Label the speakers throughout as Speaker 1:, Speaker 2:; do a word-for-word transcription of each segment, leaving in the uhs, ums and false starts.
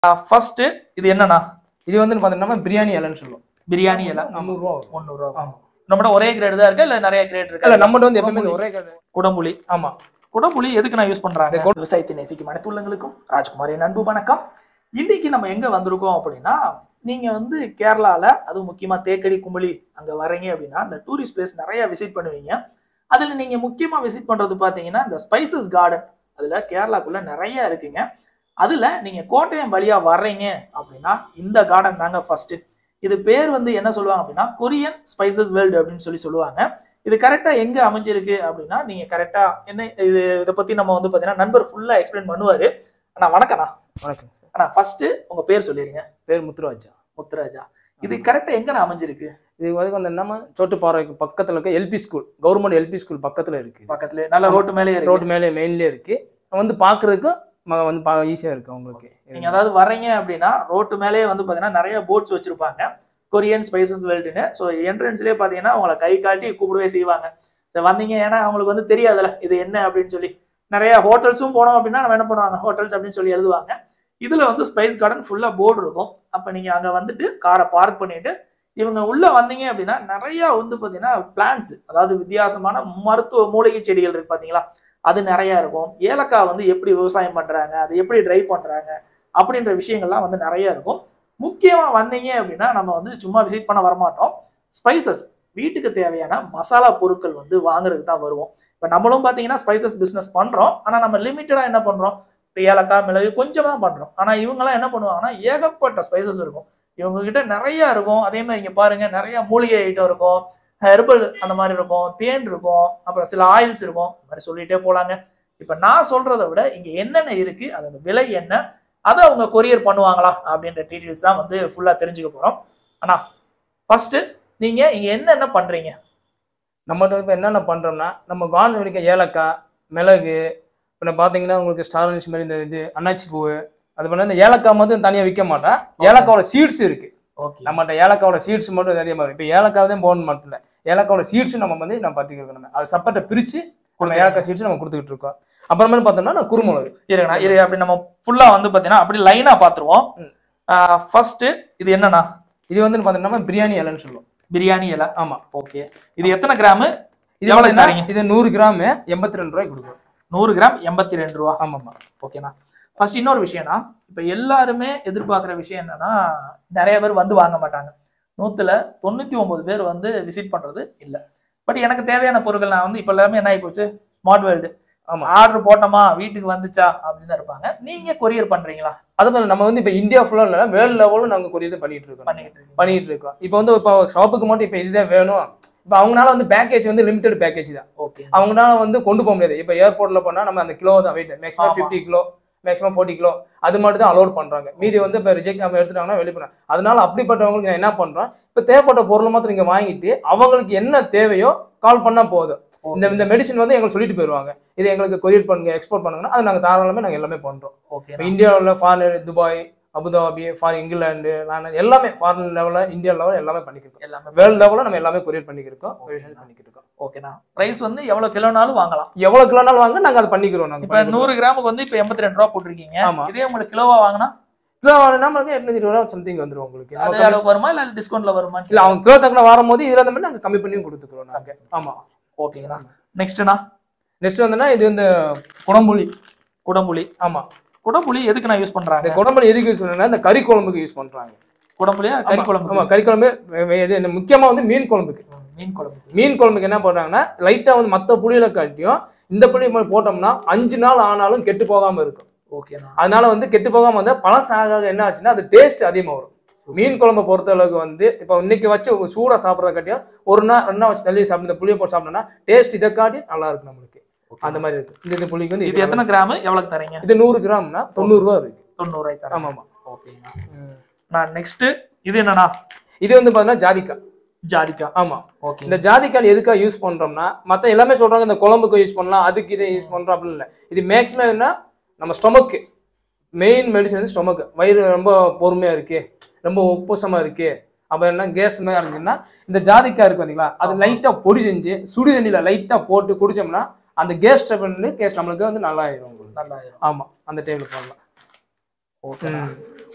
Speaker 1: First இது என்னன்னா
Speaker 2: இது வந்து பாத்தீங்கன்னா பிரியாணி இலைன்னு சொல்லுவோம்.
Speaker 1: பிரியாணி இலை
Speaker 2: முந்நூறு ரூபா
Speaker 1: முந்நூறு ரூபா. நம்மட ஒரே கிரேட் தான் இருக்கு இல்ல நிறைய கிரேட் இருக்கு?
Speaker 2: இல்ல நம்மட்ட வந்து எப்பவுமே ஒரே கிரேட்.
Speaker 1: குடம்புளி.
Speaker 2: ஆமா,
Speaker 1: குடம்புளி எதுக்கு நான் யூஸ் பண்றாங்க? விவசாயத்தை நேசிக்கும் அனைத்து உள்ளங்களுக்கும் ராஜ்குமாரின் அன்பு வணக்கம். இன்னைக்கு நம்ம எங்க வந்திருக்கோம் அப்படின்னா, நீங்க வந்து கேரளால அதுவும் முக்கியமா தேக்கடி கும்பளி அங்க வரீங்க அப்படின்னா இந்த டூரிஸ்ட் பிளேஸ் நிறைய விசிட் பண்ணுவீங்க. அதுல நீங்க முக்கியமா விசிட் பண்றது பாத்தீங்கன்னா இந்த ஸ்பைசஸ் கார்டன். அதுல கேரளாக்குள்ள நிறைய இருக்குங்க. அதுல நீங்க கோட்டயம் வழியா வர்றீங்க அப்படின்னா இந்த கார்டன் தாங்க ஃபர்ஸ்ட். இது பேர் வந்து என்ன சொல்லுவாங்க அப்படின்னா கொரியன் ஸ்பைசஸ் வேர்ல்டு அப்படின்னு சொல்லி சொல்லுவாங்க. இது கரெக்டா எங்க அமைஞ்சிருக்கு அப்படின்னா, நீங்க கரெக்டா என்ன இது இதை பத்தி நம்ம வந்து பாத்தீங்கன்னா நண்பர் ஃபுல்லா எக்ஸ்பிளைன் பண்ணுவாரு. அண்ணா வணக்கண்ணா.
Speaker 2: வணக்கம்
Speaker 1: அண்ணா ஃபர்ஸ்ட் உங்க பேர் சொல்லிருங்க.
Speaker 2: பேர் முத்துராஜா.
Speaker 1: முத்துராஜா. இது கரெக்டா எங்கண்ணா அமைஞ்சிருக்கு?
Speaker 2: இது வந்து வந்து நம்ம சோட்டுப்பாறைக்கு பக்கத்துல இருக்க LP school, government LP school பக்கத்துல இருக்கு.
Speaker 1: பக்கத்துல நல்ல ரோட்டு மேலே இருக்கு.
Speaker 2: ரோட்டு மேலே மெயின்லயே இருக்கு. வந்து பாக்குறதுக்கு வந்து ஈஸியா இருக்கு உங்களுக்கு.
Speaker 1: நீங்க அதாவது வர்றீங்க அப்படின்னா ரோட்டு மேலே வந்து பாத்தீங்கன்னா நிறைய போர்ட்ஸ் வச்சிருப்பாங்க கொரியன் ஸ்பைசஸ் வேர்ல்டுன்னு. ஸோ என்ட்ரன்ஸ்லேயே பார்த்தீங்கன்னா அவங்கள கை காட்டி கூப்பிடவே செய்வாங்க. ஸோ வந்தீங்க ஏன்னா அவங்களுக்கு வந்து தெரியாதுல்ல இது என்ன அப்படின்னு சொல்லி. நிறைய ஹோட்டல்ஸும் போனோம் அப்படின்னா நம்ம என்ன பண்ணுவாங்க ஹோட்டல்ஸ் அப்படின்னு சொல்லி எழுதுவாங்க. இதுல வந்து ஸ்பைஸ் கார்டன் ஃபுல்லா போர்டு இருக்கும். அப்ப நீங்க அங்க வந்துட்டு காரை பார்க் பண்ணிட்டு இவங்க உள்ள வந்தீங்க அப்படின்னா நிறைய வந்து பாத்தீங்கன்னா பிளான்ட்ஸ், அதாவது வித்தியாசமான மருத்துவ மூலிகை செடிகள் இருக்கு பாத்தீங்களா, அது நிறைய இருக்கும். ஏலக்காய் வந்து எப்படி விவசாயம் பண்றாங்க, அது எப்படி ட்ரை பண்றாங்க அப்படின்ற விஷயங்கள்லாம் வந்து நிறைய இருக்கும். முக்கியமா வந்தீங்க அப்படின்னா நம்ம வந்து சும்மா விசிட் பண்ண வரமாட்டோம். ஸ்பைசஸ் வீட்டுக்கு தேவையான மசாலா பொருட்கள் வந்து வாங்குறதுக்கு தான் வருவோம். இப்போ நம்மளும் பார்த்தீங்கன்னா ஸ்பைசஸ் பிஸ்னஸ் பண்றோம். ஆனா நம்ம லிமிட்டடா என்ன பண்றோம், ஏலக்காய் மிளகு கொஞ்சம் தான் பண்றோம். ஆனா இவங்கெல்லாம் என்ன பண்ணுவாங்கன்னா ஏகப்பட்ட ஸ்பைசஸ் இருக்கும் இவங்க கிட்ட, நிறைய இருக்கும். அதே மாதிரி இங்க பாருங்க நிறைய மூலிகை ஐட்டம் இருக்கும், ஹெர்பல் அந்த மாதிரி இருக்கும், தேன் இருக்கும், அப்புறம் சில ஆயில்ஸ் இருக்கும். இந்த மாதிரி சொல்லிட்டே போலாங்க. இப்ப நான் சொல்றதை விட இங்க என்னென்ன இருக்கு, அதோட விலை என்ன, அதை அவங்க கொரியர் பண்ணுவாங்களா அப்படின்ற டீட்டெயில்ஸ் தான் வந்து ஃபுல்லா தெரிஞ்சுக்க போறோம். ஆனா ஃபர்ஸ்ட் நீங்க இங்க என்னென்ன பண்றீங்க?
Speaker 2: நம்மகிட்ட இப்போ என்னென்ன பண்றோம்னா, நம்ம கார்டன் வரைக்கும் ஏலக்காய் மிளகு, இப்போ பாத்தீங்கன்னா உங்களுக்கு ஸ்டாரனிஷ் மாதிரி இந்த இது அன்னாச்சி பூ, அது பண்ண இந்த ஏலக்காய் மட்டும் தனியாக விற்க மாட்டேன். ஏலக்காவோட சீட்ஸ் இருக்கு நம்மகிட்ட. ஏலக்காவோட சீட்ஸ் மட்டும் அதே மாதிரி. இப்போ ஏலக்காய் தான் போகணும் மட்டும் இல்லை, ஏலக்காவோட சீட்ஸும் நம்ம வந்து நம்ம பார்த்துக்கிட்டு இருக்கோம். அது சப்பட்டை பிரிச்சு நம்ம ஏலக்காய் சீட்ஸ் நம்ம கொடுத்துக்கிட்டு இருக்கோம். அப்புறமேல பார்த்தோம்னா நான் குருமுளகு
Speaker 1: இருங்கண்ணா இரு அப்படி நம்ம ஃபுல்லா வந்து பார்த்தீங்கன்னா அப்படி லைனா பார்த்துருவோம். ஃபர்ஸ்ட் இது என்னன்னா,
Speaker 2: இது வந்து பார்த்தீங்கன்னா பிரியாணி இலைன்னு சொல்லுவோம்.
Speaker 1: பிரியாணி இலை.
Speaker 2: ஆமா,
Speaker 1: ஓகே. இது எத்தனை கிராம்?
Speaker 2: இது எவ்வளவு? இது நூறு கிராம் எண்பத்தி ரெண்டு ரூபாய்க்கு கொடுக்கும்.
Speaker 1: நூறு கிராம் எண்பத்தி ரெண்டு ரூபா.
Speaker 2: ஆமாம்மா.
Speaker 1: ஓகேண்ணா. ஃபர்ஸ்ட் இன்னொரு விஷயம்னா, இப்போ எல்லாருமே எதிர்பார்க்குற விஷயம் என்னன்னா, நிறைய பேர் வந்து வாங்க மாட்டாங்க. நூத்துல தொண்ணூத்தி ஒன்பது பேர் வந்து விசிட் பண்றது இல்லை. பட் எனக்கு தேவையான பொருட்கள் நான் வந்து இப்போ எல்லாமே என்ன ஆகி போச்சு, ஸ்மார்ட் வேர்ல்டு. ஆமா, ஆர்டர் போட்டோமா வீட்டுக்கு வந்துச்சா அப்படின்னு இருப்பாங்க. நீங்க கொரியர் பண்றீங்களா?
Speaker 2: அது மாதிரி நம்ம வந்து இப்போ இந்தியா ஃபுல்லா இல்லை, வேர்ல்டு லெவலும் நாங்கள் கொரியர் பண்ணிட்டு இருக்கோம் பண்ணிட்டு இருக்கோம் பண்ணிட்டு இருக்கோம் இப்போ வந்து இப்போ ஷாப்புக்கு மட்டும் இப்போ இதுதான் வேணும். இப்போ அவங்களால வந்து பேக்கேஜ் வந்து லிமிடெட் பேக்கேஜ் தான். ஓகே. அவங்களால வந்து கொண்டு போக முடியாது. இப்போ ஏர்போர்ட்ல போனா நம்ம அந்த கிலோ தான் weight, maximum fifty kilo maximum forty kilo அது மட்டும் தான் அலோட் பண்றாங்க. மீதி வந்து இப்போ ரிஜெக்ட் நம்ம எடுத்துட்டாங்கன்னா வெளியே போறாங்க. அதனால அப்படிப்பட்டவங்களுக்கு நான் என்ன பண்றோம், இப்போ தேவைப்பட்ட பொருளை மாத்திரம் நீங்க வாங்கிட்டு அவங்களுக்கு என்ன தேவையோ கால் பண்ணா போதும். இந்த இந்த மெடிசன் வந்து எங்களுக்கு சொல்லிட்டு போயிருவாங்க, இது எங்களுக்கு கொரியர் பண்ணுங்க எக்ஸ்போர்ட் பண்ணுங்கன்னா அது நாங்கள் தாராளமே நாங்கள் எல்லாமே பண்றோம். ஓகே. இந்தியாவில் foreign Dubai Abu Dhabi foreign England London எல்லாமே ஃபாரின் லெவலில் இந்தியா லெவலில் எல்லாமே பண்ணிக்கிறோம். எல்லாமே வேர்ல்டு லெவலில் நம்ம எல்லாமே கொரியர் பண்ணிக்கிறோம் பண்ணிக்கிட்டு இருக்கோம்.
Speaker 1: ஓகேண்ணா. ப்ரைஸ் வந்து எவ்வளவு கிலோனாலும் வாங்கலாம்,
Speaker 2: எவ்வளவு கிலோனாலும் வாங்க நாங்கள் அதை பண்ணிக்கிறோம். நாங்கள்
Speaker 1: இப்போ நூறு கிராமுக்கு வந்து இப்போ எண்பத்தி ரெண்டு ரூபா போட்டிருக்கீங்க. ஆமா. இதே உங்களுக்கு கிலோவா வாங்கினா
Speaker 2: கிலோ வாங்கினா எட்நூத்தி இருபது ரூபா சம்திங் வந்துடும் உங்களுக்கு.
Speaker 1: அது அளவு வருமா இல்லை டிஸ்கவுண்ட்ல வருமா?
Speaker 2: இல்லை அவங்க கிலோ தக்கன வரும்போது இதுல மாதிரி நாங்கள் கம்மி பண்ணி கொடுத்துக்கிறோம் நாங்கள். ஆமா.
Speaker 1: ஓகேண்ணா. நெக்ஸ்ட்ண்ணா
Speaker 2: நெக்ஸ்ட் வந்துன்னா இது இந்த குடம்புளி.
Speaker 1: குடம்புளி.
Speaker 2: ஆமா.
Speaker 1: குடம்புளி எதுக்கு நான் யூஸ் பண்றாங்க?
Speaker 2: இந்த குடம்புளி எதுக்கு யூஸ் பண்றேன்னா இந்த கறி குழம்புக்கு யூஸ் பண்றாங்க.
Speaker 1: குடம்புளியா கறி குழம்பு?
Speaker 2: ஆமா, கறி குழம்பு. இது முக்கியமா வந்து மீன் குழம்புக்கு.
Speaker 1: மீன் குழம்பு. மீன்
Speaker 2: குழம்புக்கு என்ன பண்றாங்கன்னா லைட்டா வந்து மற்ற புளியில காட்டியும் இந்த புளி போட்டோம்னா அஞ்சு நாள் ஆனாலும் கெட்டு போகாம இருக்கும். ஓகேண்ணா. அதனால வந்து கெட்டு போகாம வந்து பழசாக என்ன ஆச்சுன்னா அது டேஸ்ட் அதிகமாக வரும். மீன் குழம்பை பொறுத்த அளவுக்கு வந்து இப்போ இன்னைக்கு வச்சு சூடா சாப்பிட்றத காட்டியும் ஒரு நாள் ரெண்டு நாள் வச்சு தள்ளி சாப்பிட்டு புளியை போட்டு சாப்பிட்டோம்னா டேஸ்ட் இதை காட்டி நல்லா இருக்கு நம்மளுக்கு. அந்த மாதிரி இருக்கு. இந்த இந்த புளிக்கு வந்து
Speaker 1: இது எத்தனை கிராம் எவ்வளவு தரீங்க?
Speaker 2: இது நூறு கிராம்னா தொண்ணூறு ரூபா இருக்கு.
Speaker 1: தொண்ணூறு ரூபாய் தரேன்.
Speaker 2: ஆமா ஆமா.
Speaker 1: ஓகேண்ணா. நான் நெக்ஸ்ட் இது என்னன்னா,
Speaker 2: இது வந்து பாத்தீங்கன்னா ஜாதிக்காய்.
Speaker 1: ஜாதிக்காய்.
Speaker 2: ஆமா. ஓகே. இந்த ஜாதிக்காய் எதுக்காக யூஸ் பண்றோம்னா, மத்த எல்லாமே சொல்றாங்க இந்த குழம்புக்கு யூஸ் பண்ணலாம் அதுக்கு இதை யூஸ் பண்றோம் அப்படின்னு இல்லை. இது மேக்ஸிமம் என்ன நம்ம ஸ்டொமக்கு மெயின் மெடிசன் வந்து ஸ்டொமக்கு. வயிறு ரொம்ப பொறுமையா இருக்கு, ரொம்ப உப்புசமா இருக்கு, அப்ப என்ன கேஸ் மாதிரி இருந்துச்சுன்னா இந்த ஜாதிக்காய் இருக்கு பாத்தீங்களா, அது லைட்டா பொடி செஞ்சு சுடு தண்ணியில லைட்டா போட்டு குடிச்சோம்னா அந்த கேஸ் ட்ரபிள் கேஸ் நம்மளுக்கு வந்து நல்லா ஆயிரும். நல்லா ஆயிரும். ஆமா, அந்த டைம்ல போடலாம்.
Speaker 1: ஓகே.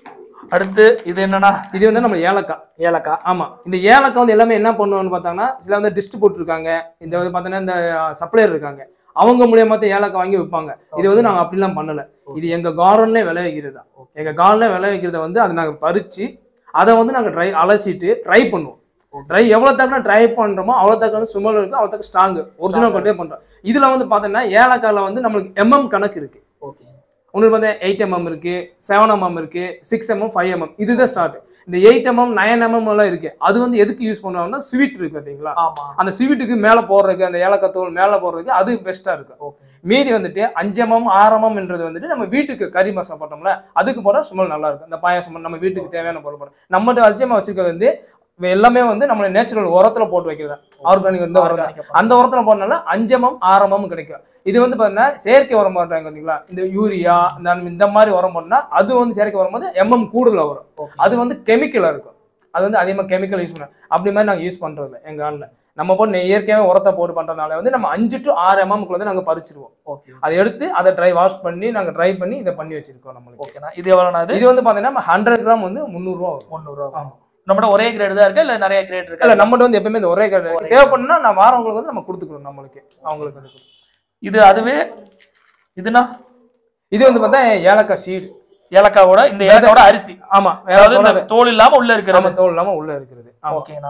Speaker 1: அடுத்து இது என்னன்னா
Speaker 2: இது வந்து நம்ம ஏலக்காய்
Speaker 1: ஏலக்காய்.
Speaker 2: ஆமா இந்த ஏலக்காய் வந்து எல்லாமே என்ன பண்ணுவோம்னு பார்த்தாங்கன்னா சில வந்து டிஸ்ட்ரிபியூட்டர் இருக்காங்க, இந்த வந்து பார்த்தீங்கன்னா இந்த சப்ளையர் இருக்காங்க, அவங்க மூலியமா தான் ஏலக்காய் வாங்கி விற்பாங்க. இது வந்து நாங்க அப்படிலாம் பண்ணல, இது எங்க கார்டன்ல விளைவிக்கிறது தான். எங்க கார்டன்ல விளைவிக்கிறத வந்து அதை நாங்க பறிச்சு அதை வந்து நாங்க ட்ரை அலசிட்டு ட்ரை பண்ணுவோம். ட்ரை எவ்வளவு தக்க ட்ரை பண்றோமோ அவ்வளவு தக்க வந்து சுமல் இருக்கு, அவ்வளவு தக்க ஸ்ட்ராங் ஒரிஜினல் கொண்டே பண்றோம். இதுல வந்து பாத்தீங்கன்னா ஏலக்காயில வந்து நம்மளுக்கு எம்எம் கணக்கு இருக்கு. ஒன்று வந்து எயிட் எம்எம் இருக்கு, செவன் எம்எம் இருக்கு, சிக்ஸ் எம்எம், ஃபைவ் எம்எம், இதுதான் ஸ்டார்ட். இந்த எயிட் எம்எம் நைன் எம்எம் எல்லாம் இருக்கு. அது வந்து எதுக்கு யூஸ் பண்ணுவாங்கன்னா ஸ்வீட் இருக்கு பாத்தீங்களா, அந்த ஸ்வீட்டுக்கு மேல போடுறதுக்கு அந்த ஏலக்காய் தூள் மேல போடுறதுக்கு அது பெஸ்டா இருக்கு. மீதி வந்துட்டு அஞ்சு எம்எம் ஆறு எம்எம்ன்றது வந்துட்டு நம்ம வீட்டுக்கு கறி மசாலா போட்டோம்ல அதுக்கு போட சுமல் நல்லா இருக்கும். இந்த பாயாசம் நம்ம வீட்டுக்கு தேவையான பொருள் போடுறோம். நம்மகிட்ட அதிகமா வச்சிருக்கிறது வந்து எல்லாமே வந்து நம்ம நேச்சுரல் உரத்துல போட்டு வைக்கிறது, ஆர்கானிக் வந்து உரம். அந்த உரத்துல போடனால அஞ்சு எம்எம் ஆறு எம்எம் கிடைக்கும். இது வந்து பாத்தீங்கன்னா செயற்கை உரம் போடுறாங்க பாத்தீங்களா, இந்த யூரியா இந்த மாதிரி உரம் போட்டோம்னா அது வந்து செயற்கை உரம் போது எம்எம் கூடுதலா வரும். அது வந்து கெமிக்கலா இருக்கும், அது வந்து அதிகமா கெமிக்கல் யூஸ் பண்ண அப்படி மாதிரி நாங்க யூஸ் பண்றது இல்லை எங்க ஆள்ல. நம்ம போட்டு இயற்கையாவே உரத்தை போட்டு பண்றதுனால வந்து நம்ம அஞ்சு டு ஆறு எம்எம்க்கு வந்து நாங்க பறிச்சிருவோம். அதை எடுத்து அதை ட்ரை வாஷ் பண்ணி நாங்க ட்ரை பண்ணி இதை பண்ணி வச்சிருக்கோம் நம்மளுக்கு. இது எவ்வளவு? இது வந்து பாத்தீங்கன்னா ஹண்ட்ரட் கிராம் வந்து முந்நூறு ரூபா முந்நூறு ரூபா ஆமா. நம்மட ஒரே கிரேட் தான் இருக்கு இல்ல நிறைய கிரேட் இருக்கு? இல்ல நம்மகிட்ட வந்து எப்பவுமே இந்த ஒரே கிரேட் இருக்கு. தேவைப்படுனா நான் வாரவங்களுக்கு வந்து நம்ம கொடுத்துக்கிறோம் நம்மளுக்கு அவங்களுக்கு வந்து. இது அதுவே இதுனா இது வந்து பார்த்தா ஏலக்காய் சீடு, ஏலக்காவோட இந்த ஏலக்காவோட அரிசி. ஆமா, அதாவது தோல் இல்லாம உள்ள இருக்கிறது. ஆமா, தோல் இல்லாம உள்ள இருக்கிறது. ஓகேண்ணா.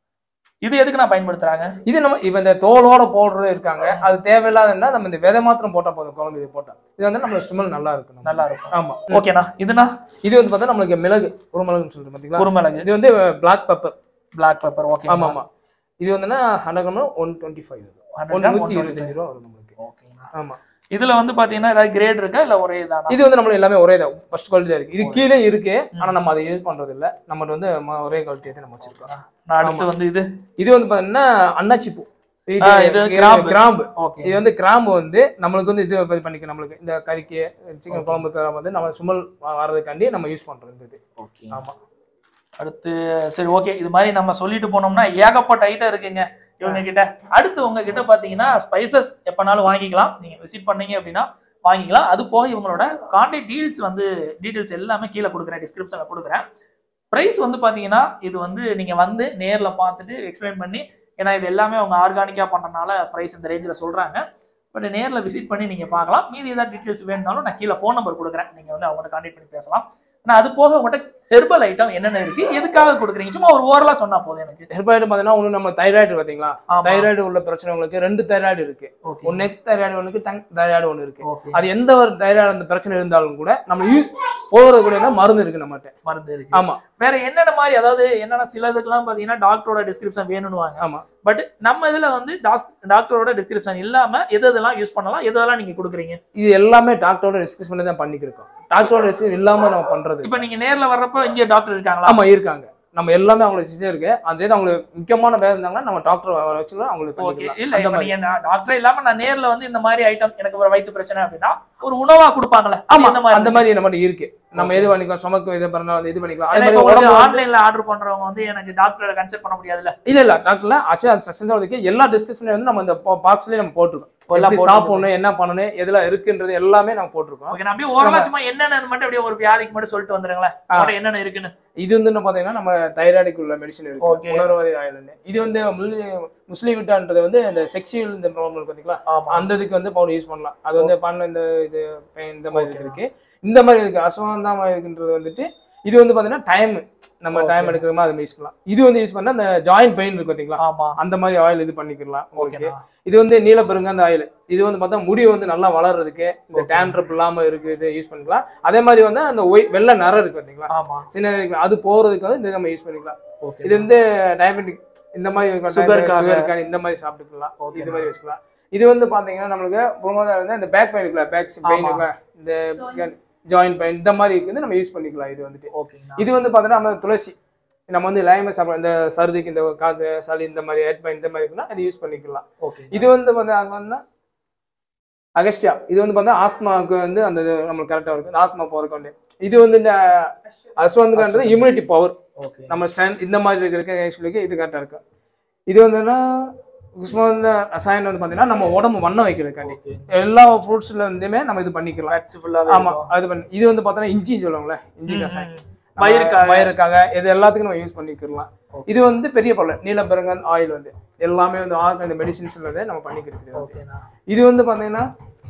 Speaker 2: இது எதுக்கு நான் பயன்படுத்துறாங்க? இது நம்ம இப்ப இந்த தோலோட போடுறது இருக்காங்க, அது தேவையில்லாதன்னா நம்ம இந்த விதை மாத்திரம் போட்டா போதும் குழம்பு. இது போட்டா இது வந்து நம்ம ஸ்மெல் நல்லா இருக்கும், நல்லா இருக்கும். ஆமா ஓகேண்ணா. இதுனா இது வந்து பார்த்தா நம்மளுக்கு மிளகு, குருமிளகுன்னு சொல்லிட்டு பாத்தீங்களா, குருமிளகு. இது வந்து black pepper, black pepper. Okay. ஆமா ஆமா. இது வந்துன்னா hundred gram one twenty five நூத்தி இருபத்தஞ்சு ரூபா வரும் நம்மளுக்கு. ஓகேண்ணா. ஆமா. இதுல வந்து பாத்தீங்கன்னா ஏதாவது கிரேட் இருக்கா இல்ல ஒரே தான்? இது வந்து நம்ம எல்லாமே ஒரே தான், ஃபர்ஸ்ட் குவாலிட்டி தான் இருக்கு. இது கீழே இருக்கு, ஆனா நம்ம அதை யூஸ் பண்றது இல்ல. நம்ம வந்து ஒரே குவாலிட்டியை தான் நம்ம வச்சிருக்கோம். அடுத்து வந்து இது இது வந்து பாத்தீங்கன்னா அன்னாச்சி பூ, இது கிராம்பு. இது வந்து கிராம்பு வந்து நம்மளுக்கு வந்து இது பண்ணிக்க நம்மளுக்கு இந்த கறிக்கு சிக்கன் குழம்புக்கு வந்து நம்ம சுமல் வர்றதுக்காண்டி நம்ம யூஸ் பண்றது இது. ஆமா. அடுத்து சரி ஓகே, இது மாதிரி நம்ம சொல்லிட்டு போனோம்னா ஏகப்பட்ட ஐட்டம் இருக்குங்க இவங்க கிட்ட. அடுத்து உங்க கிட்ட பாத்தீங்கன்னா ஸ்பைசஸ் எப்பனாலும் வாங்கிக்கலாம், நீங்க விசிட் பண்ணீங்க அப்படின்னா வாங்கிக்கலாம். அது போக இவங்களோட கான்டாக்ட் டீல்ஸ் வந்து டீடைல்ஸ் எல்லாமே கீழே கொடுக்குறேன், டிஸ்கிரிப்ஷன்ல கொடுக்குறேன். பிரைஸ் வந்து பாத்தீங்கன்னா இது வந்து நீங்க வந்து நேர்ல பார்த்துட்டு எக்ஸ்பிளைன் பண்ணி, ஏன்னா இது எல்லாமே அவங்க ஆர்கானிக்கா பண்றதுனால பிரைஸ் இந்த ரேஞ்சில் சொல்றாங்க. பட் நேரில் விசிட் பண்ணி நீங்க பார்க்கலாம். மீதி ஏதாவது டீடைல்ஸ் வேணும்னாலும் நான் கீழே ஃபோன் நம்பர் கொடுக்குறேன், நீங்க வந்து அவங்கள்ட்ட கான்டாக்ட் பண்ணி பேசலாம். ஆனா அது போக உங்கள்கிட்ட ஹெர்பல் ஐட்டம் என்னென்ன இருக்கு, எதுக்காக கொடுக்குறீங்க, சும்மா ஒரு ஓரலா சொன்னா போதும் எனக்கு. ஹெர்பல் ஐட்டம் பாத்தீங்கன்னா ஒண்ணு நம்ம தைராய்டு பாத்தீங்களா, தைராய்டு உள்ள பிரச்சனை உங்களுக்கு ரெண்டு தைராய்டு இருக்கு. ஒரு நெக் தைராய்டு ஒண்ணுக்கு, டங் தைராய்டு ஒண்ணு இருக்கு. அது எந்த ஒரு தைராய்டு அந்த பிரச்சனை இருந்தாலும் கூட நம்ம யூஸ் போகிறது கூட மருந்து இருக்கு நம்மகிட்ட, மருந்து இருக்கு. ஆமா. வேற என்னென்ன மாதிரி, அதாவது என்னென்ன சிலதுக்கெல்லாம் பாத்தீங்கன்னா டாக்டரோட டிஸ்கிரிப்ஷன் வேணும்னுவாங்க. ஆமா. பட் நம்ம இதுல வந்து டாக்டரோட டிஸ்கிரிப்ஷன் இல்லாம எது எதெல்லாம் யூஸ் பண்ணலாம், எதெல்லாம் நீங்க கொடுக்குறீங்க? இது எல்லாமே டாக்டரோட டிஸ்கிரிப்ஷன்ல தான் பண்ணிக்கிறோம். டாக்டரோட டிஸ்கிரிப்ஷன் இல்லாம நம்ம பண்றது. இப்ப நீங்க நேர்ல வர்றப்ப இங்க டாக்டர் இருக்காங்களா? ஆமா இருக்காங்க. நம்ம எல்லாமே அவங்களுக்கு சிஸ்டர் இருக்கு. அந்த அவங்களுக்கு முக்கியமான வேலை இருந்தாங்கன்னா நம்ம டாக்டர் வச்சுலாம் அவங்களுக்கு. ஓகே. இல்ல டாக்டர் இல்லாம நான் நேர்ல வந்து இந்த மாதிரி ஐட்டம் எனக்கு ஒரு வயிற்று பிரச்சனை அப்படின்னா ஒரு உணவா கொடுப்பாங்களே, ஆமா அந்த மாதிரி நம்ம இருக்கு. நம்ம எது பண்ணிக்கலாம், சமக்கு இது பண்ணலாம், இது பண்ணிக்கலாம். அதே மாதிரி ஆன்லைன்ல ஆர்டர் பண்றவங்க வந்து எனக்கு டாக்டரை கன்சல்ட் பண்ண முடியாதுல்ல? இல்ல இல்ல டாக்டர்ல ஆக்சுவலா செக்ஷன்ல எல்லா டிஸ்கிரிப்ஷன்ல வந்து நம்ம இந்த பாக்ஸ்லயே நம்ம போட்டுருக்கோம். எல்லாம் சாப்பிடணும், என்ன பண்ணணும், எதுல இருக்குன்றது எல்லாமே நம்ம போட்டுருக்கோம். ஓகே. நான் அப்படியே ஓரமா சும்மா என்னென்ன மட்டும் அப்படியே ஒரு வியாதிக்கு மட்டும் சொல்லிட்டு வந்துருங்களேன் என்னென்ன இருக்குன்னு. இது வந்து என்ன பாத்தீங்கன்னா நம்ம தைராய்டுக்கு உள்ள மெடிசன் இருக்கு, உணர்வாதி ஆயிலுன்னு. இது வந்து முஸ்லீம் விட்டான்றது வந்து இந்த செக்ஷுவல் இந்த ப்ராப்ளம் பாத்தீங்களா, அந்த இதுக்கு வந்து பவுடர் யூஸ் பண்ணலாம். அது வந்து பண்ண இந்த இது இந்த மாதிரி இருக்கு, இந்த மாதிரி இருக்கு. அசுவந்தமா இருக்குன்றது வந்துட்டு இது வந்து பாத்தீங்கன்னா டைம் நம்ம டைம் எடுக்கிற மாதிரி அதை யூஸ் பண்ணலாம். இது வந்து யூஸ் பண்ணா அந்த ஜாயிண்ட் பெயின் இருக்கு பாத்தீங்களா, அந்த மாதிரி ஆயில் இது பண்ணிக்கலாம். ஓகே. இது வந்து நீலப்பெருங்க அந்த ஆயில். இது வந்து பார்த்தா முடி வந்து நல்லா வளர்றதுக்கு, இந்த டேண்ட்ரப் இல்லாம இருக்கு, இது யூஸ் பண்ணிக்கலாம். அதே மாதிரி வந்து அந்த வெள்ளை நர இருக்கு பாத்தீங்களா, சின்ன அது போறதுக்கு வந்து இந்த நம்ம யூஸ் பண்ணிக்கலாம். இது வந்து டயபெட்டிக் இந்த மாதிரி சுகர் இந்த மாதிரி சாப்பிட்டுக்கலாம், இது மாதிரி வச்சுக்கலாம். இது வந்து பாத்தீங்கன்னா நம்மளுக்கு வந்து இந்த பேக் பெயின் இருக்குல்ல, பேக் பெயின் இருக்குல்ல, இந்த ஜாயிண்ட் பெயின் இந்த மாதிரி வந்து நம்ம யூஸ் பண்ணிக்கலாம். இது வந்துட்டு இது வந்து பாத்தீங்கன்னா நம்ம துளசி நம்ம வந்து லைம சாப்பிட இந்த சருதிக்கு இந்த காது சளி இந்த மாதிரி ஹெட் பெயின் இந்த மாதிரி இருக்குன்னா அது யூஸ் பண்ணிக்கலாம். இது வந்து பார்த்தா அகஸ்டியா. இது வந்து பார்த்தா ஆஸ்மாவுக்கு வந்து அந்த நம்மளுக்கு கரெக்டாக இருக்கு, ஆஸ்மா போறதுக்கு வந்து. இது வந்து இந்த அஸ்வந்துன்றது இம்யூனிட்டி பவர், நம்ம ஸ்ட்ரென்த் இந்த மாதிரி இருக்கிற ஆக்சுவலிக்கு இது கரெக்டாக இருக்கு. இது வந்துன்னா ரசாயனம் வந்து பாத்தீங்கன்னா நம்ம உடம்பு வண்ணம் வைக்கிறதுக்காண்டி எல்லா ஃப்ரூட்ஸ்ல இருந்துமே நம்ம இது பண்ணிக்கலாம். ஆமா அது பண்ணி. இது வந்து பார்த்தோன்னா இஞ்சின்னு சொல்லுவாங்களே, இஞ்சி ரசாயனம்
Speaker 1: வயிறுக்காக
Speaker 2: வயிறுக்காக இது எல்லாத்துக்கும் நம்ம யூஸ் பண்ணிக்கலாம். இது வந்து பெரிய பொருள் நீலப்பெருங்கான் ஆயில் வந்து எல்லாமே வந்து ஆர்கானிக் மெடிசின்ஸ்ல வந்து நம்ம பண்ணிக்கிறது. இது வந்து பாத்தீங்கன்னா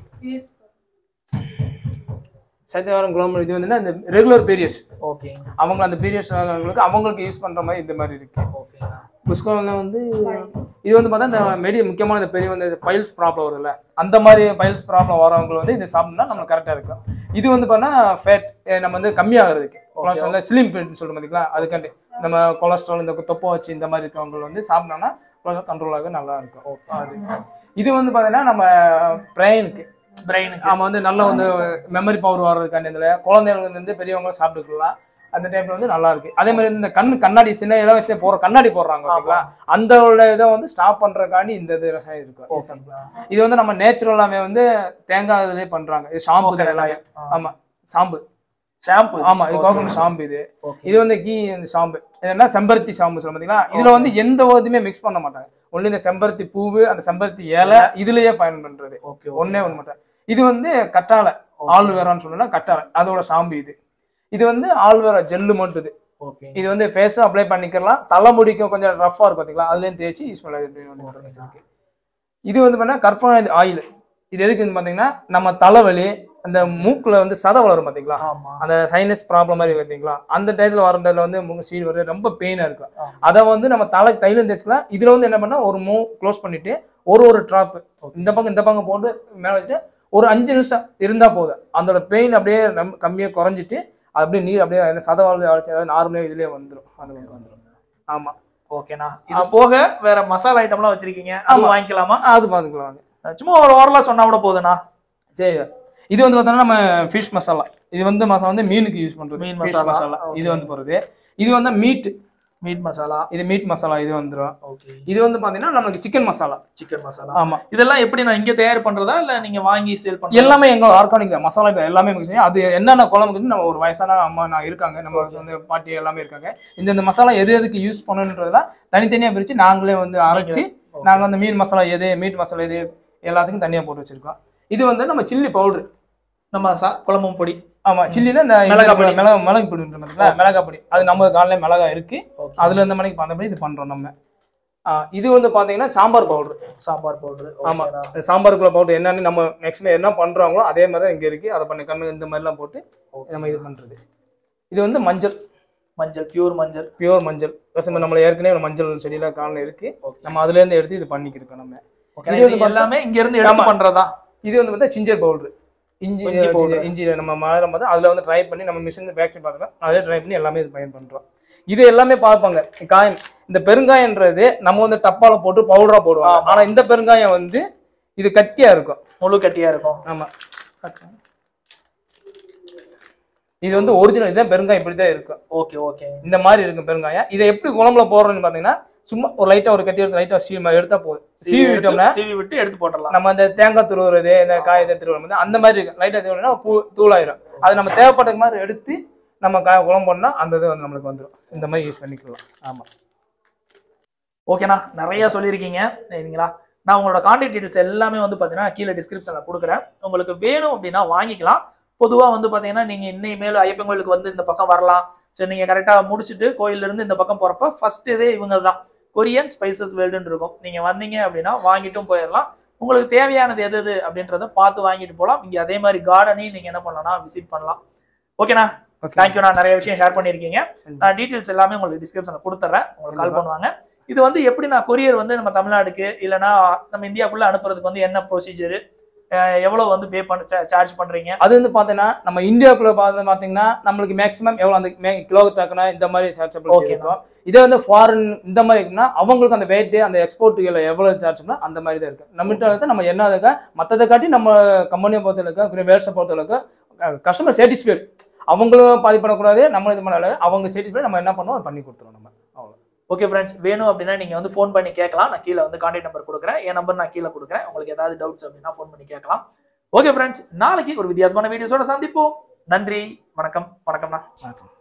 Speaker 2: சத்தியவாரம் குளோமல் இது வந்து இந்த ரெகுலர் பீரியட்ஸ் ஓகே அவங்க அந்த பீரியட்ஸ் அவங்களுக்கு யூஸ் பண்ற மாதிரி இந்த மாதிரி இருக்கு. புஷ்கோல வந்து இது வந்து பார்த்தா இந்த மெடி முக்கியமான இந்த பெரிய வந்து பைல்ஸ் ப்ராப்ளம் வருதுல்ல அந்த மாதிரி பைல்ஸ் ப்ராப்ளம் வரவங்க வந்து இது சாப்பிட்டா நம்மளுக்கு கரெக்டாக இருக்கும். இது வந்து பார்த்தா ஃபேட் நம்ம வந்து கம்மியாகிறதுக்கு கொலஸ்ட்ரால் ஸ்லிம் ஃபேட்னு சொல்லுவோம் பார்த்தீங்களா அதுக்காண்டி நம்ம கொலஸ்ட்ரால் இந்த தொப்பை வச்சு இந்த மாதிரி இருக்கவங்க வந்து சாப்பிட்டோம்னா கண்ட்ரோல் ஆக நல்லா இருக்கும். அது இது வந்து பார்த்தீங்கன்னா நம்ம பிரெயினுக்கு பிரெயினுக்கு நம்ம வந்து நல்ல வந்து மெமரி பவர் வர்றதுக்காண்டி இதில் குழந்தைங்களுக்கு வந்து பெரியவங்க சாப்பிட்டுக்கலாம். அந்த டைம்ல வந்து நல்லா இருக்கு. அதே மாதிரி இந்த கண்ணு கண்ணாடி சின்ன இள வயசுல போற கண்ணாடி போடுறாங்க ஓகேங்களா அந்த இதை வந்து ஸ்டாப் பண்றதுக்காண்டி இந்த இது ரசாயனம் இருக்கு. இது வந்து நம்ம நேச்சுரலாமே வந்து தேங்காய் இதுலயே பண்றாங்க. இது ஷாம்பு எல்லாமே ஆமா ஷாம்பு ஷாம்பு ஆமா இது கோகனட் ஷாம்பு. இது இது வந்து கீ இந்த ஷாம்பு என்ன செம்பருத்தி ஷாம்பு சொல்ல பாத்தீங்களா இதுல வந்து எந்த இதுமே மிக்ஸ் பண்ண மாட்டாங்க. ஒன்லி இந்த செம்பருத்தி பூவு அந்த செம்பருத்தி இலை இதுலயே பயன் பண்றது ஒன்னே ஒண்ணு மட்டும். இது வந்து கற்றாழை ஆலுவேரான்னு சொல்லணும்னா கற்றாழை அதோட ஷாம்பு. இது இது வந்து ஆல்வேரா ஜெல்லு மட்டும். இது இது வந்து ஃபேஸும் அப்ளை பண்ணிக்கலாம். தலைமுடிக்கும் கொஞ்சம் ரஃபா இருக்கும் பார்த்தீங்களா அதுலேயும் தேய்ச்சி யூஸ் பண்ணலாம். இது வந்து பார்த்தீங்கன்னா கற்பனை ஆயில். இது எதுக்குன்னு பார்த்தீங்கன்னா நம்ம தலைவலி அந்த மூக்குல வந்து சதை வளரும் பார்த்தீங்களா அந்த சைனஸ் ப்ராப்ளம் மாதிரி பார்த்தீங்களா அந்த டைத்துல வர டைத்துல வந்து மூக்கு சீல் வர ரொம்ப பெயினா இருக்கும். அதை வந்து நம்ம தலை தைலம் தேய்ச்சிக்கலாம். இதுல வந்து என்ன பண்ணா ஒரு மூவ் க்ளோஸ் பண்ணிட்டு ஒரு ஒரு ட்ராப் இந்த பக்கம் இந்த பக்கம் போட்டு மேலே வச்சுட்டு ஒரு அஞ்சு நிமிஷம் இருந்தா போதும் அதோட பெயின் அப்படியே நம்ம கம்மியாக குறைஞ்சிட்டு அப்படியே நீர் அப்படியே சதவாழ்வு அழைச்சி அதாவது நார்மலே இதுலயே வந்துடும். அது வந்துடும். ஆமா ஓகேண்ணா. இது போக வேற மசாலா ஐட்டம்லாம் வச்சிருக்கீங்க அது வாங்கிக்கலாமா? அது பார்த்துக்கலாம். சும்மா ஒரு ஓரலா சொன்னா கூட போதுண்ணா. சரி இது வந்து பார்த்தோம்னா நம்ம ஃபிஷ் மசாலா. இது வந்து மசாலா வந்து மீனுக்கு யூஸ் பண்றது மீன் மசாலா. இது வந்து போறது இது வந்து மீட் மீட் மசாலா. இது மீட் மசாலா இது வந்துடும். இது வந்து பாத்தீங்கன்னா நமக்கு சிக்கன் மசாலா சிக்கன் மசாலா. ஆமா இதெல்லாம் எப்படி நான் இங்க தயார் பண்றதா இல்ல நீங்க வாங்கி சேல் பண்றதா? எல்லாமே எங்க ஆர்கானிக் மசாலா எல்லாமே அது என்னென்ன குழம்புக்கு நம்ம ஒரு வயசான அம்மா நான் இருக்காங்க நம்ம வந்து பாட்டி எல்லாமே இருக்காங்க. இந்த இந்த மசாலா எது எதுக்கு யூஸ் பண்ணணுன்றதெல்லாம் தனித்தனியா பிரிச்சு நாங்களே வந்து அரைச்சி நாங்க வந்து மீன் மசாலா எது மீட் மசாலா எது எல்லாத்துக்கும் தனியா போட்டு வச்சிருக்கோம். இது வந்து நம்ம சில்லி பவுடர் நம்ம குழம்பு பொடி ஆமா சில்லில இந்த மிளகா பொடி மிளகா மிளகு பொடி மிளகா பொடி அது நம்ம காலையில மிளகா இருக்கு அதுல இந்த மணிக்கு அந்த மாதிரி இது பண்றோம் நம்ம. இது வந்து பாத்தீங்கன்னா சாம்பார் பவுடர் சாம்பார் பவுடர் ஆமா சாம்பாருக்குள்ள பவுடர் என்னன்னு நம்ம மேக்ஸிமம் என்ன பண்றாங்களோ அதே மாதிரி இங்க இருக்கு அதை பண்ணி கண்ணு இந்த மாதிரி எல்லாம் போட்டு நம்ம இது பண்றது. இது வந்து மஞ்சள் மஞ்சள் பியூர் மஞ்சள் பியூர் மஞ்சள் பசங்க நம்மள ஏற்கனவே மஞ்சள் செடியில காலில் இருக்கு நம்ம அதுல இருந்து எடுத்து இது பண்ணிக்கிருக்கோம் நம்ம. இது வந்து எல்லாமே இங்க இருந்து எடுத்து பண்றதா. இது வந்து பார்த்தா ஜிஞ்சர் பவுடர் இஞ்சி இஞ்சி நம்ம மாறம் பார்த்து அதில் வந்து ட்ரை பண்ணி நம்ம மிஷின் ஃபேக்டரி பார்க்கலாம் அதில் ட்ரை பண்ணி எல்லாமே இது பயன் பண்ணுறோம். இது எல்லாமே பார்ப்பாங்க காயம் இந்த பெருங்காயன்றது நம்ம வந்து டப்பால போட்டு பவுடரா போடுவோம். ஆனா இந்த பெருங்காயம் வந்து இது கட்டியா இருக்கும் முழு கட்டியா இருக்கும். ஆமா இது வந்து ஒரிஜினல் இதான் பெருங்காயம் இப்படிதான் இருக்கும். ஓகே ஓகே இந்த மாதிரி இருக்கும் பெருங்காயம். இதை எப்படி குழம்புல போடுறோம்னு பாத்தீங்கன்னா சும்மா ஒரு லைட்டா ஒரு கத்தி எடுத்து லைட்டா சீவி எடுத்தா போதும். சீவி விட்டோம்னா சீவி விட்டு எடுத்து போடலாம். நம்ம அந்த தேங்காய் துருவுறது இந்த காயத்தை திருவுறது அந்த மாதிரி இருக்கு லைட்டா திருவுனா பூ தூளாயிரும். அது நம்ம தேவைப்பட்ட மாதிரி எடுத்து நம்ம காய குழம்பு பண்ணா அந்த இது வந்து நம்மளுக்கு வந்துடும். இந்த மாதிரி யூஸ் பண்ணிக்கலாம். ஆமா ஓகேண்ணா நிறைய சொல்லியிருக்கீங்க சரிங்களா. நான் உங்களோட கான்டாக்ட் டீடைல்ஸ் எல்லாமே வந்து பாத்தீங்கன்னா கீழே டிஸ்கிரிப்ஷன்ல கொடுக்குறேன். உங்களுக்கு வேணும் அப்படின்னா வாங்கிக்கலாம். பொதுவா வந்து பாத்தீங்கன்னா நீங்க இன்னைமேல் ஐயப்பன் கோயிலுக்கு வந்து இந்த பக்கம் வரலாம். சரி நீங்க கரெக்டா முடிச்சுட்டு கோயில்ல இருந்து இந்த பக்கம் போறப்ப ஃபர்ஸ்ட் இதே இவங்க தான் கொரியன் ஸ்பைசஸ் வேர்ல்டுன்னு இருக்கும். நீங்க வந்தீங்க அப்படின்னா வாங்கிட்டும் போயிடலாம். உங்களுக்கு தேவையானது எது எது அப்படின்றத பார்த்து வாங்கிட்டு போகலாம். இங்க அதே மாதிரி கார்டனையும் நீங்க என்ன பண்ணலாம்னா விசிட் பண்ணலாம். ஓகேண்ணா தேங்க்யூண்ணா நிறைய விஷயம் ஷேர் பண்ணியிருக்கீங்க. நான் டீட்டெயில்ஸ் எல்லாமே உங்களுக்கு டிஸ்கிரிப்ஷன்ல கொடுத்துட்றேன். உங்களுக்கு கால் பண்ணுவாங்க. இது வந்து எப்படி நான் கொரியர் வந்து நம்ம தமிழ்நாடுக்கு இல்லைன்னா நம்ம இந்தியாவுக்குள்ள அனுப்புறதுக்கு வந்து என்ன ப்ரொசீஜர் எவ்வளவு வந்து பே பண்ண சார்ஜ் பண்றீங்க? அது வந்து பாத்தீங்கன்னா நம்ம இந்தியாவுக்குள்ள பார்த்து பாத்தீங்கன்னா நம்மளுக்கு மேக்ஸிமம் எவ்வளவு அந்த கிலோ தாக்குனா இந்த மாதிரி சார்ஜபிள் இருக்கும். இதே வந்து ஃபாரின் இந்த மாதிரி இருக்குன்னா அவங்களுக்கு அந்த வெயிட் அந்த எக்ஸ்போர்ட் எவ்வளவு சார்ஜ் பண்ணா அந்த மாதிரி தான் இருக்கு. நம்மகிட்ட நம்ம என்ன இருக்கா மற்றதை காட்டி நம்ம கம்பெனியை பொறுத்தளவுக்கு வேர்ஸை பொறுத்தளவுக்கு கஸ்டமர் சாட்டிஸ்ஃபைட் அவங்களும் பாதிப்படக்கூடாது நம்ம இது பண்ணல அவங்க சாட்டிஸ்ஃபைட் நம்ம என்ன பண்ணுவோம் பண்ணி கொடுத்துருவோம் நம்ம அவ்வளோ. ஓகே ஃப்ரெண்ட்ஸ் வேணும் அப்படின்னா நீங்க வந்து ஃபோன் பண்ணி கேட்கலாம். நான் கீழே வந்து கான்டாக்ட் நம்பர் கொடுக்குறேன். என் நம்பர் நான் கீழே கொடுக்குறேன். உங்களுக்கு ஏதாவது டவுட்ஸ் அப்படின்னா ஃபோன் பண்ணி கேட்கலாம். ஓகே ஃப்ரெண்ட்ஸ் நாளைக்கு ஒரு வித்தியாசமான வீடியோஸோட சந்திப்போம். நன்றி வணக்கம். வணக்கம்ண்ணா. வணக்கம்.